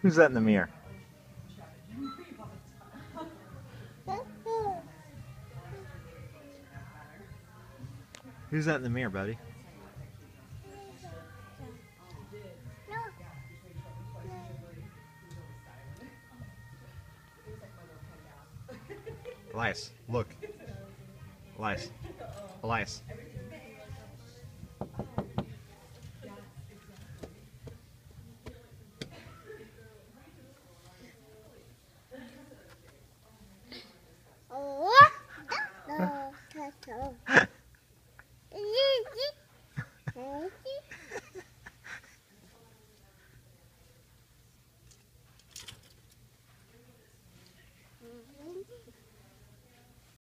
Who's that in the mirror? Who's that in the mirror, buddy? Elias, look. Elias. Elias. Oh,